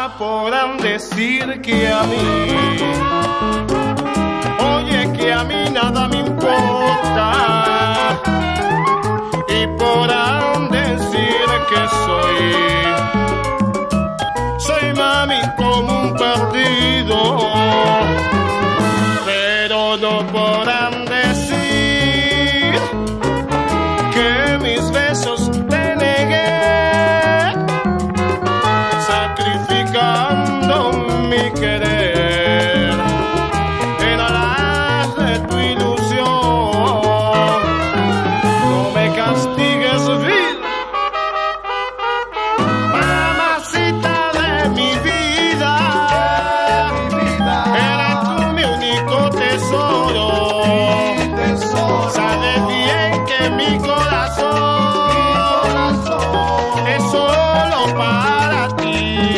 podrán decir que a mí, oye, que a mí nada me importa, y podrán decir que soy mami como un perdido, pero no podrán decir que mis besos te negué, sacrificando mi querer en aras de tu ilusión. No me castigues, vida, mamacita de mi vida, eres tú mi único tesoro. Sabes bien que mi corazón es solo para ti.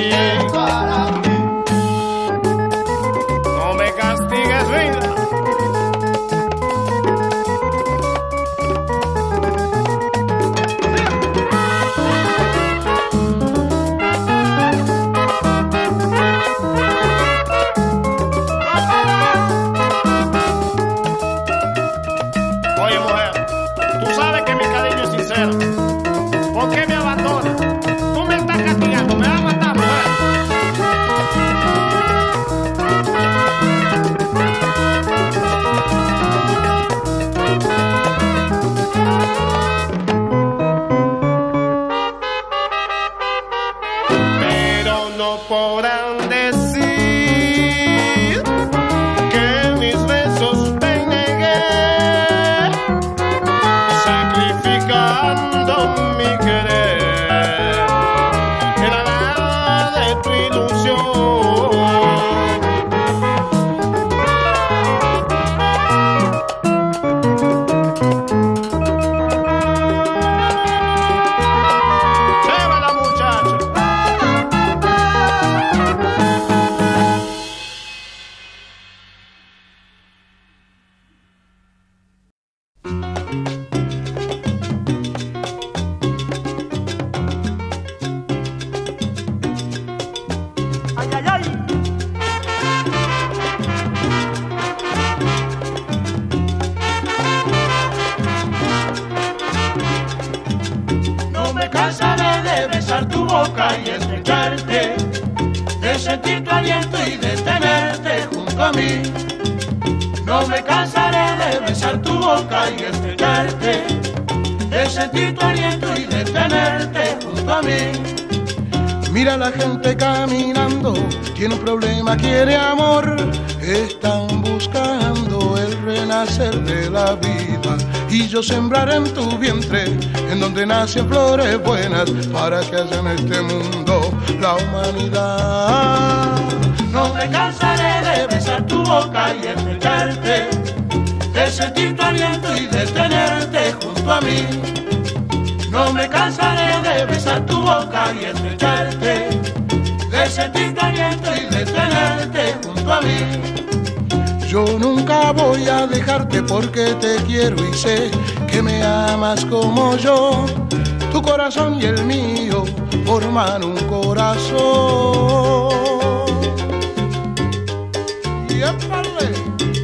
No me castigues, vida. Oye, mujer, tú sabes que mi cariño es sincero. ¿Por qué me abandonas? Tú me estás castigando, me vas a matar, mujer. Pero no podrán decir que mis besos te negué, sacrificando mi querer en aras de tu ilusión. Llévala, muchacho. Ay, ay, ay. No me cansaré de besar tu boca y estrecharte, de sentir tu aliento y de tenerte junto a mí. No me cansaré de besar tu boca y estrecharte, de sentir tu aliento y de tenerte junto a mí. Mira la gente caminando, tiene un problema, quiere amor. Están buscando el renacer de la vida. Y yo sembraré en tu vientre, en donde nacen flores buenas, para que haya en este mundo la humanidad. No me cansaré de besar tu boca y estrecharte, de sentir tu aliento y de tenerte junto a mí. No me cansaré de besar tu boca y estrecharte, de sentir tu aliento y de tenerte junto a mí. Yo nunca voy a dejarte porque te quiero y sé que me amas como yo. Tu corazón y el mío forman un corazón. Y épale.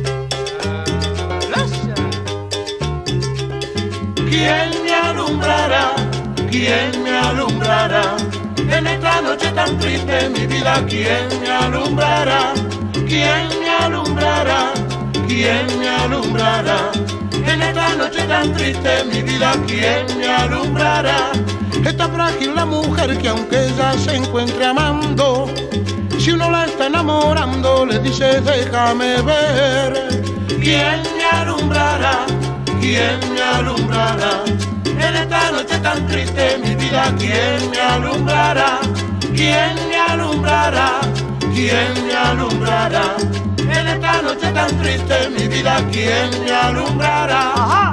¿Quién me alumbrará? ¿Quién me alumbrará? En esta noche tan triste mi vida, ¿quién me alumbrará? ¿Quién me alumbrará? ¿Quién me alumbrará? En esta noche tan triste mi vida, ¿quién me alumbrará? Está frágil la mujer que aunque ella se encuentre amando, si uno la está enamorando le dice déjame ver. ¿Quién me alumbrará? ¿Quién me alumbrará? En esta noche tan triste mi vida, ¿quién me alumbrará? ¿Quién me alumbrará? ¿Quién me alumbrará? En esta noche tan triste mi vida, ¿quién me alumbrará? Ajá.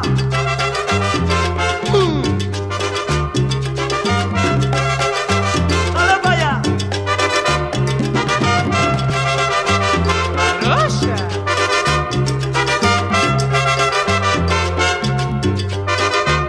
Dale para allá. Rosa.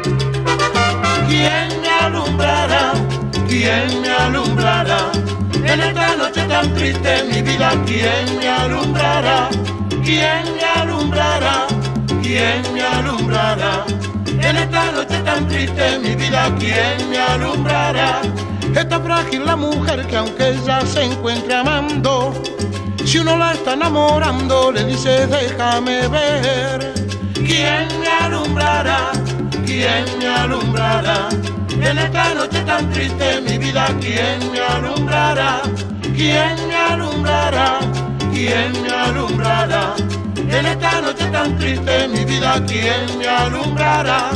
¿Quién me alumbrará? ¿Quién me alumbrará? En En esta noche tan triste mi vida, ¿quién me alumbrará? ¿Quién me alumbrará? ¿Quién me alumbrará? En esta noche tan triste mi vida, ¿quién me alumbrará? Está frágil la mujer que aunque ella se encuentre amando, si uno la está enamorando le dice déjame ver. ¿Quién me alumbrará? ¿Quién me alumbrará? En esta noche tan triste mi vida, ¿quién me alumbrará? ¿Quién me alumbrará? ¿Quién me alumbrará? En esta noche tan triste mi vida, ¿quién me alumbrará?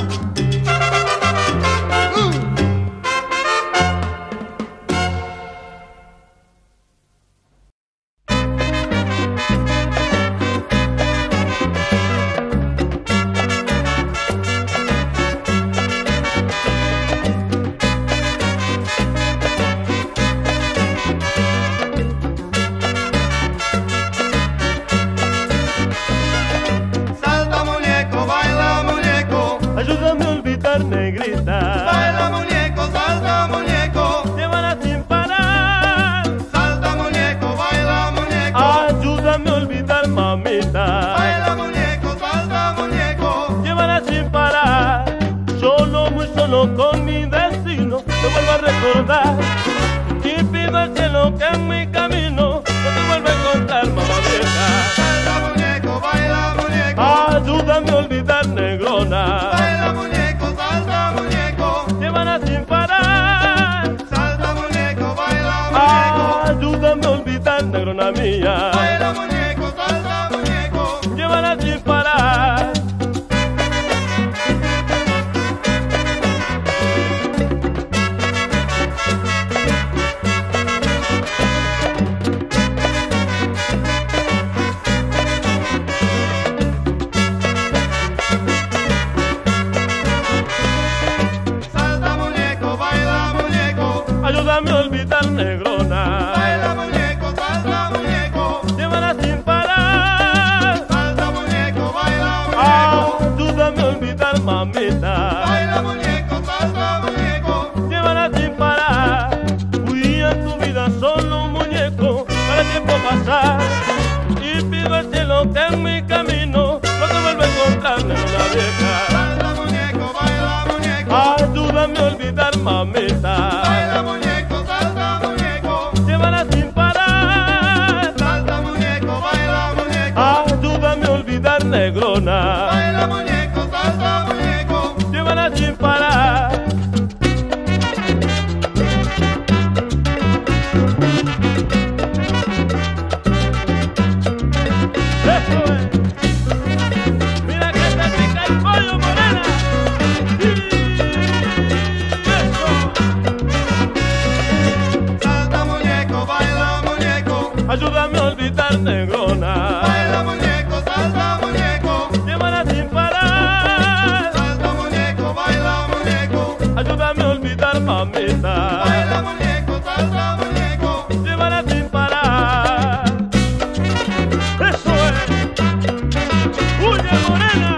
Ayúdame a olvidar, negrita. Baila muñeco, salta muñeco, Llévala sin parar. salta muñeco, baila muñeco. Ayúdame a olvidar, mamita. Baila muñeco, salta muñeco. Llévala sin parar. Solo, muy solo con mi destino te vuelvo a recordar. Y pido al cielo que en mi camino no te vuelva a encontrar, mamá vieja. Salta muñeco, baila muñeco. Ayúdame a olvidar, negrona. Baila muñeco, salta muñeco. Llévala sin parar. Salta muñeco, baila muñeco. Ayúdame a olvidar, negrona mía. Baila muñeco, salta muñeco. Llévala sin parar. Salta muñeco, baila muñeco. Ayúdame a olvidar, negrona. Baila muñeco, salta muñeco. Llévala sin parar. Salta muñeco, baila muñeco. Ayúdame a olvidar, mamita. Baila muñeco, salta muñeco. Llévala sin parar. Fui a tu vida solo un muñeco para el tiempo pasar. Y pido al cielo que en mi camino no te vuelva a encontrar, negrona vieja. Salta muñeco, baila muñeco. Ayúdame a olvidar, mamita. Baila muñeco, salta muñeco. Llévala sin parar. Salta muñeco, baila muñeco. Ayúdame a olvidar, negrona. Baila muñeco, salta muñeco. Llévala sin parar. Eso es. Mira que te pica el pollo, morena. Eso. Salta muñeco, baila muñeco. Ayúdame a olvidar, negrona. Baila muñeco, salta muñeco. Llévala sin parar. Salta muñeco, baila muñeco. Ayúdame a olvidar, mamita. Baila muñeco, salta muñeco. Llévala sin parar. Eso es. Huye, morena.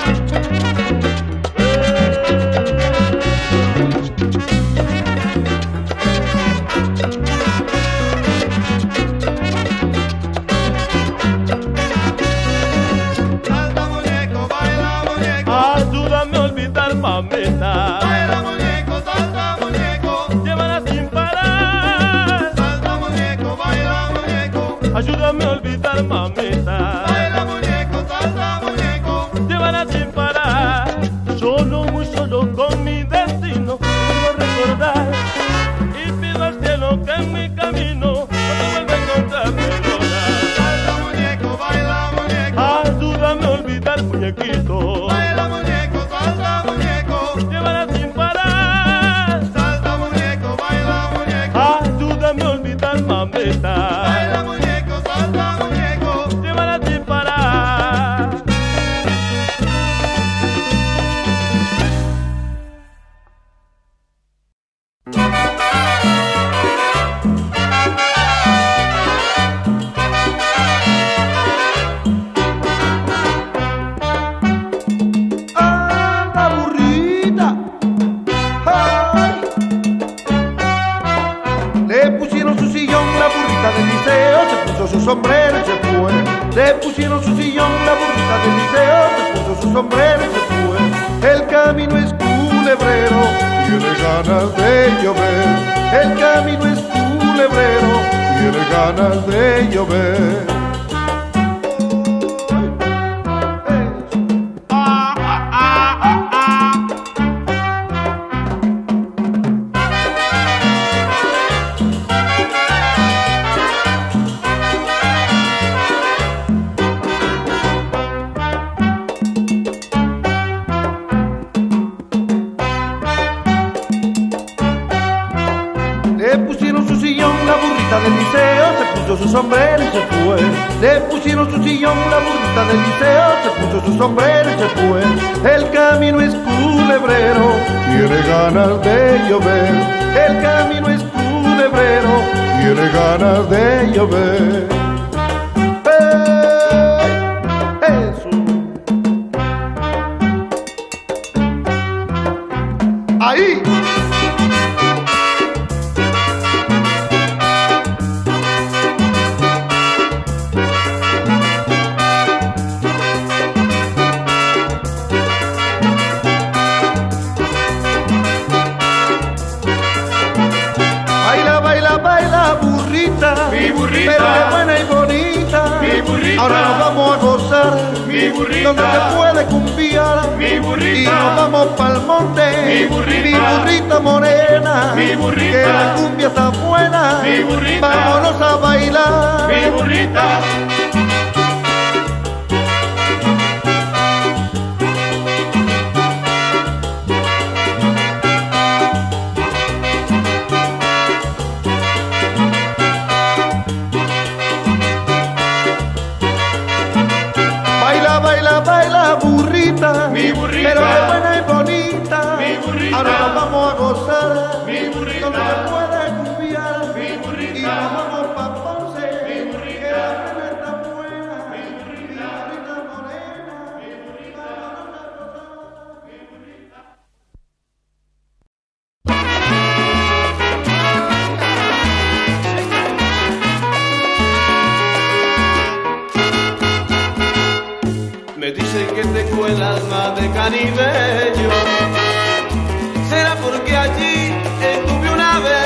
Salta muñeco, baila muñeco. Ayúdame a olvidar, mamita. Baila muñeco, salta muñeco. Llévala sin parar. Salta muñeco, baila muñeco. Ayúdame a olvidar, mamita. Baila muñeco, salta muñeco. Llévala sin parar. Solo, muy solo con mi destino vuelvo a recordar. Y pido al cielo que en mi camino no te vuelva a encontrar, negrona. Salta muñeco, baila muñeco. Ayúdame a olvidar, muñequito. Baila muñeco, salta muñeco. Llévala sin parar. Salta muñeco, baila muñeco. Ayúdame a olvidar, mamita. Baila muñeco, salta muñeco. Llévala sin parar. ¡Ah, la burrita! ¡Ay! Le pusieron su sillón la burrita burrita del liceo se puso su sombrero y se fue. Le pusieron su sillón, la burrita del liceo se puso su sombrero y se fue. El camino es culebrero, tiene ganas de llover. El camino es culebrero, tiene ganas de llover. Del liceo se puso su sombrero y se fue. Le pusieron su sillón, la burrita del liceo se puso su sombrero y se fue. El camino es culebrero, tiene ganas de llover. El camino es culebrero, tiene ganas de llover. Eso. Ahí. Mi burrita, pero es buena y bonita. Mi burrita, ahora nos vamos a gozar. Mi burrita, donde se puede cumbiar. Mi burrita, y nos vamos pa'l monte. Mi burrita morena. Mi burrita, que la cumbia está buena. Mi burrita, vámonos a bailar. Mi burrita. Mi burrita, pero es buena y bonita. Mi burrita, ahora nos vamos a gozar. Mi burrita, donde se puede cumbiar. Mi burrita, y nos vamos pa' Ponce. Mi burrita, que la cuna está buena. Mi burrita, Mi burrita morena. Mi burrita, Mi burrita. Me dicen que tengo el alma de caribeño. Será porque allí estuve una vez.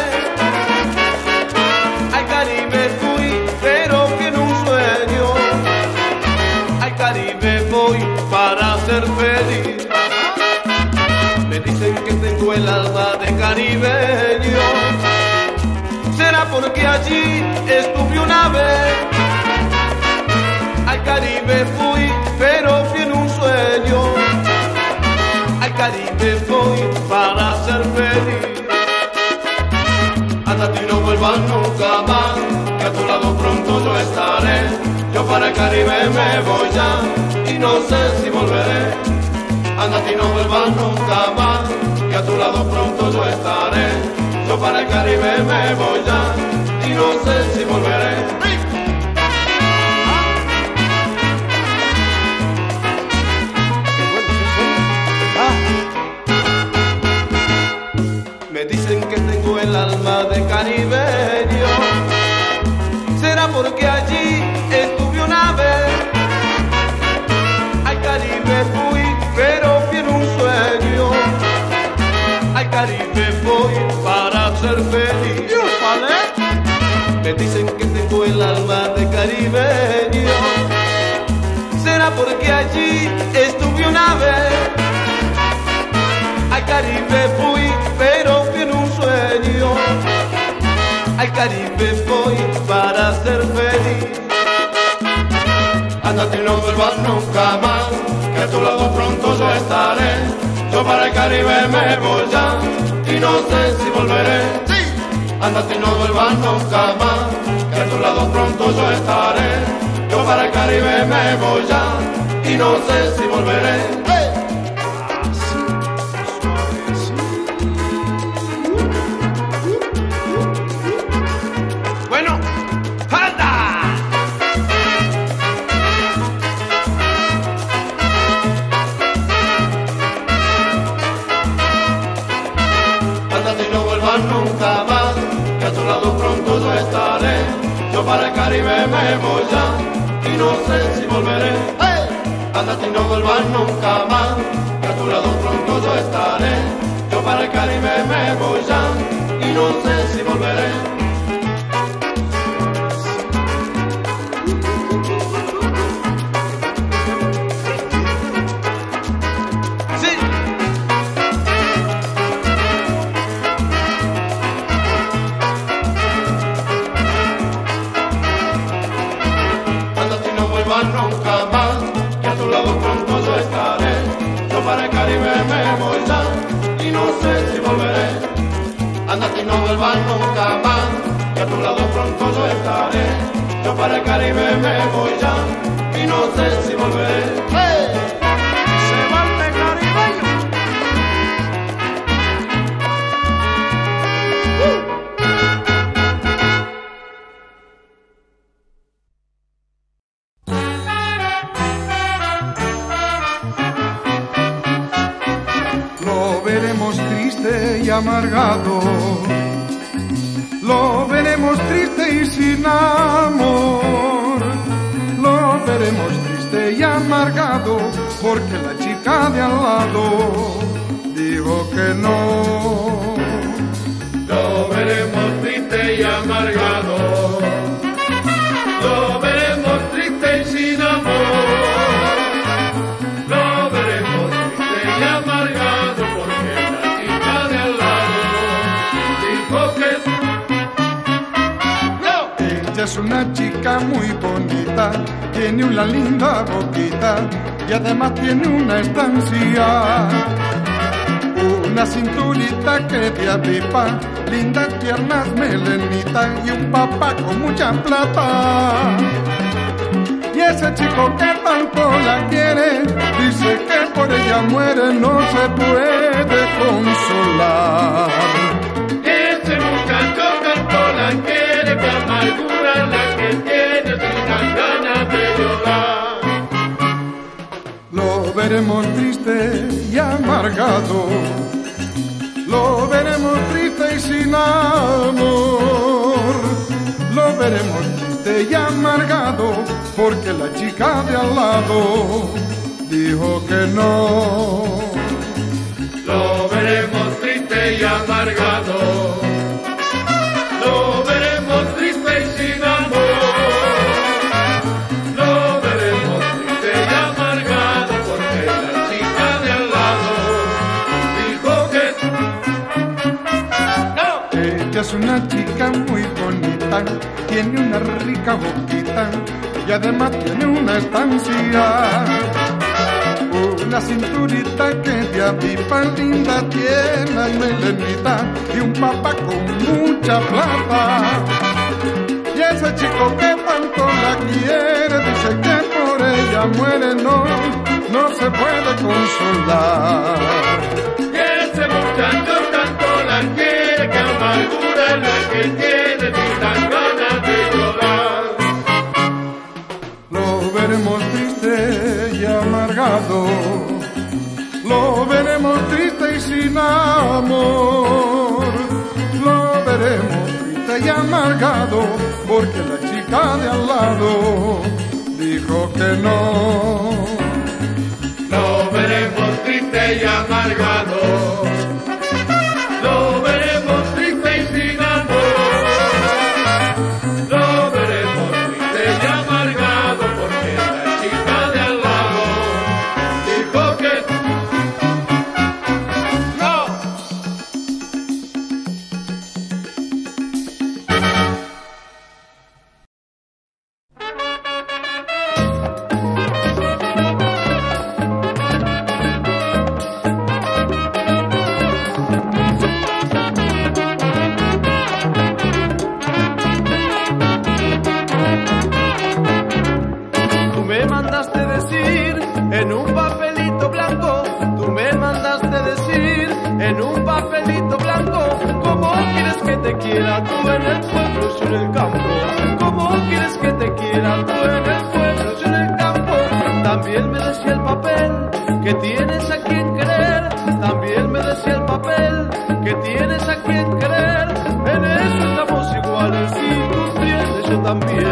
Al Caribe fui, pero que en un sueño. Al Caribe voy para ser feliz. Me dicen que tengo el alma de caribeño. Será porque allí estuve una vez. Al Caribe fui, pero fui en un sueño. Al Caribe voy para ser feliz. Hasta ti no vuelvas nunca más, que a tu lado pronto yo estaré. Yo para el Caribe me voy ya y no sé si volveré. Anda, ti no vuelvas nunca más, que a tu lado pronto yo estaré. Yo para el Caribe me voy ya y no sé si volveré. Me dicen que tengo el alma de caribeño. Será porque allí estuve una vez. Al Caribe fui, pero fui en un sueño. Al Caribe voy para ser feliz. Me dicen que tengo el alma de caribeño. Será porque allí estuve una vez. Al Caribe fui, pero fui en un sueño. Al Caribe voy para ser feliz. Andate y no vuelvas nunca más, que a tu lado pronto yo estaré. Yo para el Caribe me voy ya y no sé si volveré. Andate y no vuelvas nunca más, que a tu lado pronto yo estaré. Yo para el Caribe me voy ya y no sé si volveré. Nunca más, que a tu lado pronto yo estaré. para el Caribe me voy ya y no sé si volveré. Andate y no vuelvas nunca más, que a tu lado pronto yo estaré. Yo para el Caribe me voy ya y no sé si volveré. Nunca más, que a tu lado pronto yo estaré. Yo para el Caribe me voy ya y no sé si volveré. Ándate y no vuelvas nunca más, que a tu lado pronto yo estaré. Yo para el Caribe me voy ya y no sé si volveré. ¡Hey! Se va el caribeño. Y amargado, lo veremos triste y sin amor, lo veremos triste y amargado, porque la chica de al lado dijo que no. Lo veremos triste y amargado, lo veremos triste y sin amor, lo veremos triste y amargado, porque la chica de al lado dijo que no. Ella es una chica muy bonita, tiene una linda boquita y además tiene una estancia, una cinturita que te avipa, lindas piernas, melenita y un papá con mucha plata. Y ese chico que tanto la quiere, dice que por ella muere, no se puede consolar. Ese muchacho tanto la quiere, que amargura la que tiene, sin las ganas de llorar. Lo veremos triste y amargado, lo veremos triste y sin amor, lo veremos triste y amargado, porque la chica de al lado dijo que no. Lo veremos triste y amargado, lo veremos triste y sin amor, lo veremos triste y amargado, porque la chica de al lado dijo que no. Ella es una chica muy bonita, tiene una rica boquita y además tiene una estancia, una cinturita que te avipa, linda tiene melenita y un papá con mucha plata. Y ese chico que tanto la quiere, dice que por ella muere, no se puede consolar. Y ese muchacho tanto la quiere, que amargura la que tiene, sin las ganas de llorar. Lo veremos triste y amargado, lo veremos triste y sin amor, lo veremos triste y amargado, porque la chica de al lado dijo que no. Lo veremos triste y amargado, lo veremos triste y sin amor, lo veremos triste y amargado, porque la chica de al lado dijo que no. quiera tú en el pueblo, yo en el campo. ¿Cómo quieres que te quiera tú en el pueblo, yo en el campo? También me decía el papel que tienes a quien querer. También me decía el papel que tienes a quien querer. En eso estamos iguales, si tú tienes, yo también.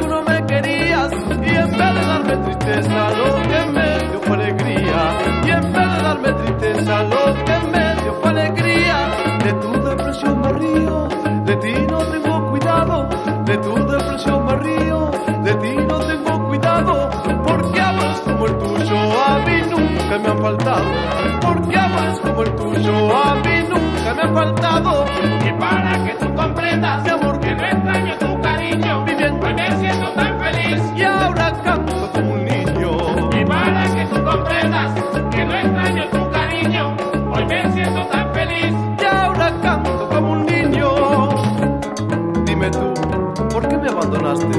tú no me querías y en vez de darme tristeza lo que me dio fue alegría. Y en vez de darme tristeza lo que me dio fue alegría. De tu depresión me río, de ti no tengo cuidado. De tu depresión me río, de ti no tengo cuidado. Porque amores como el tuyo a mí nunca me han faltado. Porque amores como el tuyo a mí nunca me han faltado. Y para que tú comprendas, Mi amor, que no extraño tu cariño, Viviendo. hoy me siento tan feliz. y ahora canto como un niño. Y para que tú comprendas, que no extraño tu cariño, hoy me siento tan feliz. Y ahora canto como un niño. Dime tú, ¿por qué me abandonaste?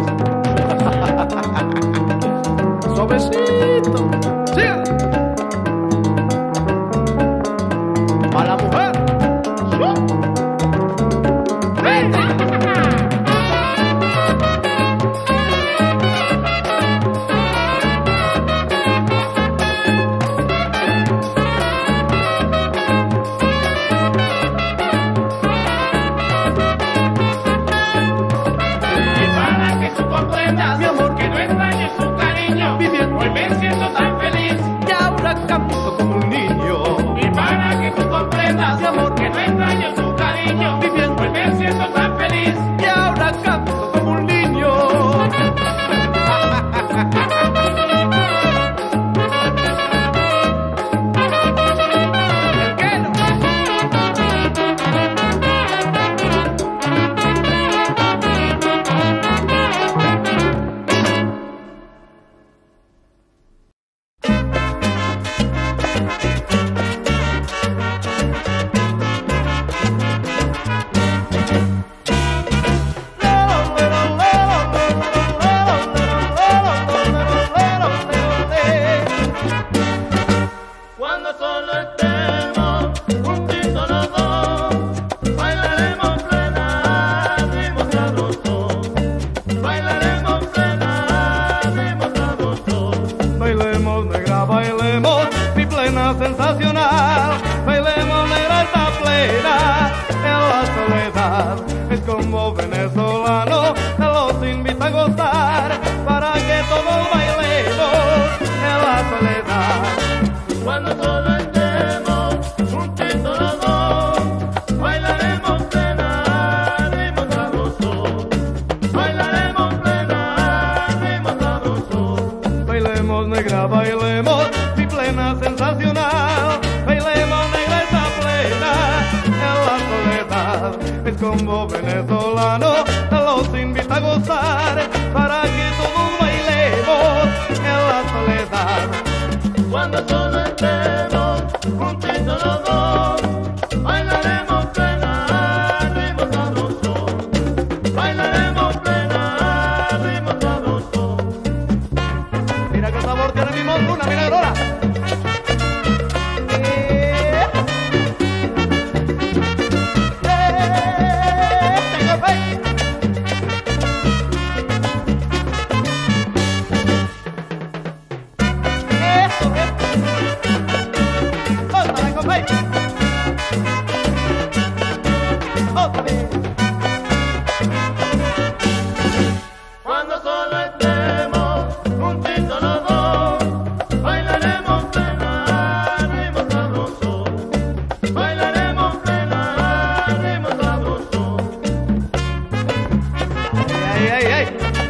Suavecito. Sigue. A la mujer. Y para que tú comprendas, Mi amor. que no extraño tu cariño, Viviendo. hoy me siento tan feliz. Y ahora canto como un niño. Y para que tú comprendas, Mi amor. que no extraño tu cariño, Viviendo. hoy me siento tan feliz. Y ahora canto como un niño. ¿Qué no? Cuando solo estemos juntitos los dos, bailaremos plena, ritmo sabroso. Bailaremos plena, ritmo sabroso. Bailemos, negra, bailemos, mi plena sensacional. Bailemos, negra, esta plena en la soledad. Es como venezolano, te los invita a gozar, para que todos bailemos en la soledad. Cuando solo estemos juntitos los dos, bailaremos plena, ritmo sabroso. Bailaremos plena, ritmo sabroso. Bailemos, negra, bailemos, mi plena sensacional. Bailemos, negra, esta plena en la soledad. Es como venezolano, te los invita a gozar, para que todos bailemos en la soledad. Cuando solo estemos juntitos los dos, bailaremos plena, ritmo sabroso. Bailaremos plena, ritmo sabroso. Mira qué sabor tiene mi montura, mira ahora. Tengo fe. Cuando solo estemos juntitos los dos, bailaremos plena, ritmo sabroso. Bailaremos plena, ritmo sabroso. Ay, ay, ay.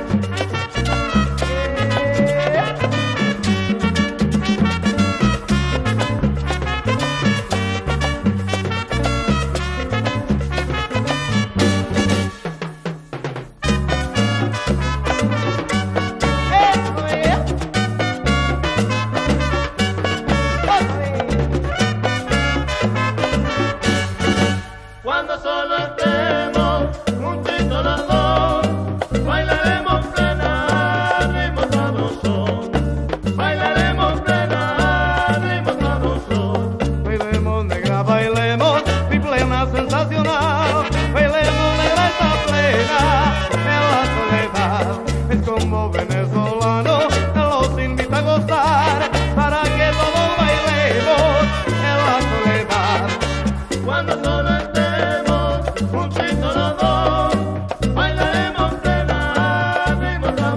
Cuando solo estemos juntitos los dos, bailaremos plena, ritmo sabroso. Bailaremos plena, ritmo sabroso. Bailemos, negra, bailemos, mi plena sensacional. Bailemos, negra, esta plena en la soledad. Es como venezolano, te los invita a gozar, para que todos bailemos en la soledad. Cuando solo estemos juntitos los dos, bailaremos plena, ritmo sabroso.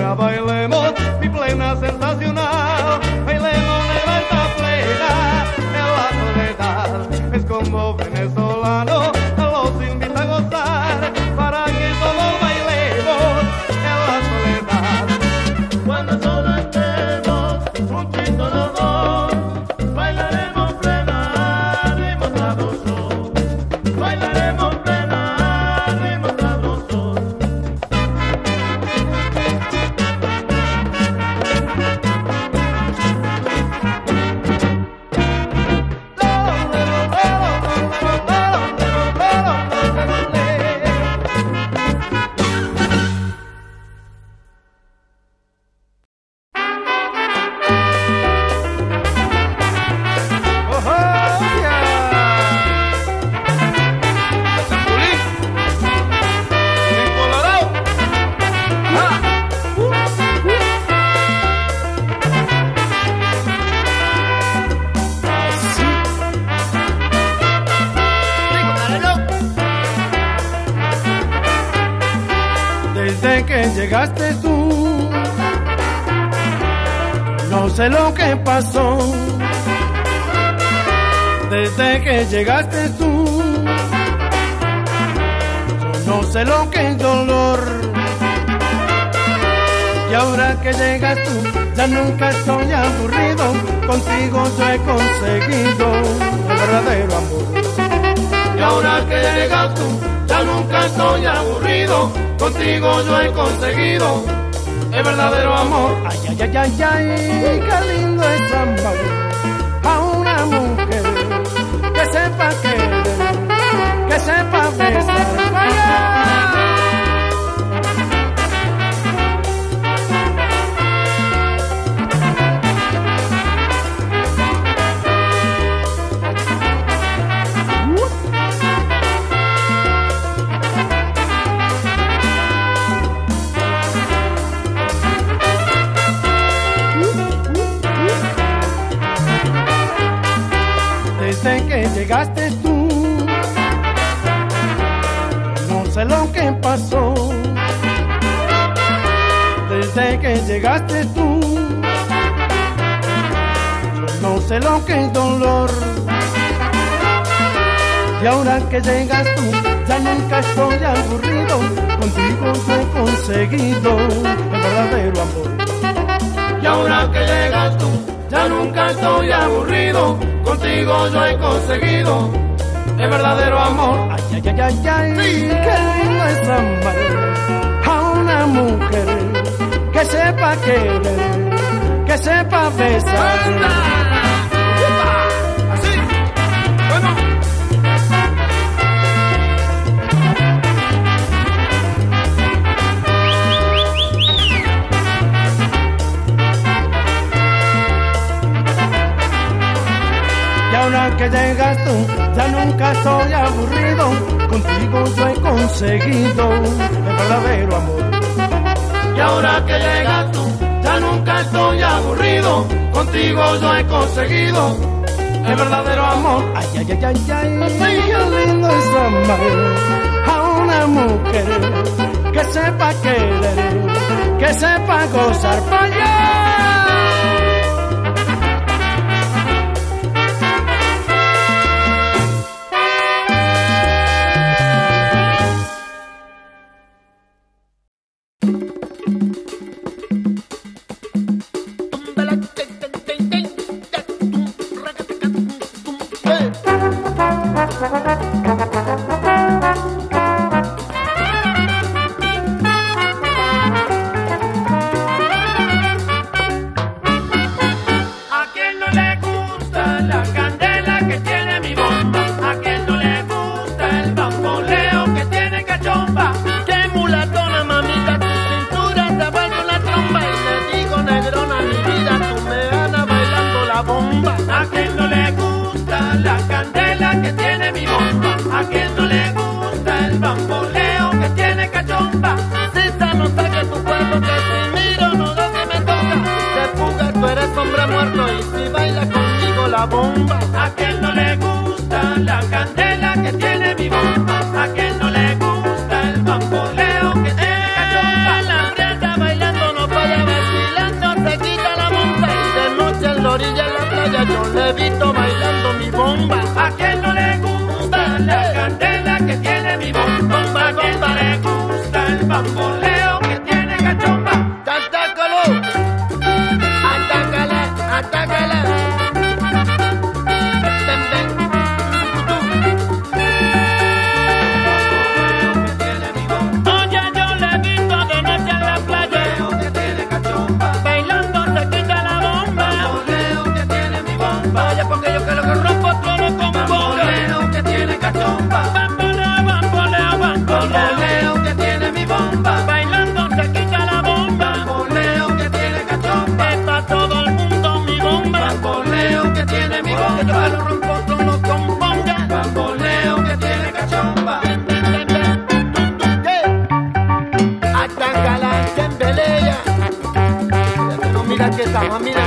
negra, bailemos mi plena sensacional. Bailemos negra esta plena en la soledad. Es como venezolano, los invita a gozar, para que todos bailemos en la soledad. Cuando solo estemos juntitos los dos, bailaremos plena, ritmo sabroso. Bailaremos plena, ritmo sabroso. Desde que llegaste tú, no sé lo que pasó. Desde que llegaste tú, yo no sé lo que es dolor. Y ahora que llegas tú, ya nunca estoy aburrido. Contigo yo he conseguido el verdadero amor. Y ahora que llegas tú, ya nunca estoy aburrido. Contigo yo he conseguido el verdadero amor. Ay, ay, ay, ay, ay, qué lindo es amar a una mujer que sepa querer, que sepa besar. ¡Vaya! Desde que llegaste tú, no sé lo que pasó. Desde que llegaste tú, yo no sé lo que es dolor. Y ahora que llegas tú, ya nunca estoy aburrido. Contigo yo he conseguido el verdadero amor. Y ahora que llegas tú, ya nunca estoy aburrido. Contigo yo he conseguido el verdadero amor. Ay, ay, ay, ay, ay, sí, qué lindo es amar a una mujer que sepa querer, que sepa besar. Así, bueno. Y ahora que llegas tú, ya nunca estoy aburrido. Contigo yo he conseguido el verdadero amor. Y ahora que llegas tú, ya nunca estoy aburrido. Contigo yo he conseguido el verdadero amor. Ay, ay, ay, ay, ay, qué lindo es amar a una mujer que sepa querer, que sepa gozar. ¡Vaya! Bomba. A quien no le gusta la candela que tiene mi bomba, a quien no le gusta el bamboleo que tiene cachomba. La prieta bailando no para Bamboleo, bamboleo, bamboleo que tiene mi bomba. Bailando se quita la bomba. Bamboleo que tiene cachomba. Es pa' todo el mundo mi bomba. Bamboleo que tiene mi bomba. Que yo lo rompo con los compongas. Bamboleo que tiene cachomba. Atangala, Tembelea. No mira que estamos, mira.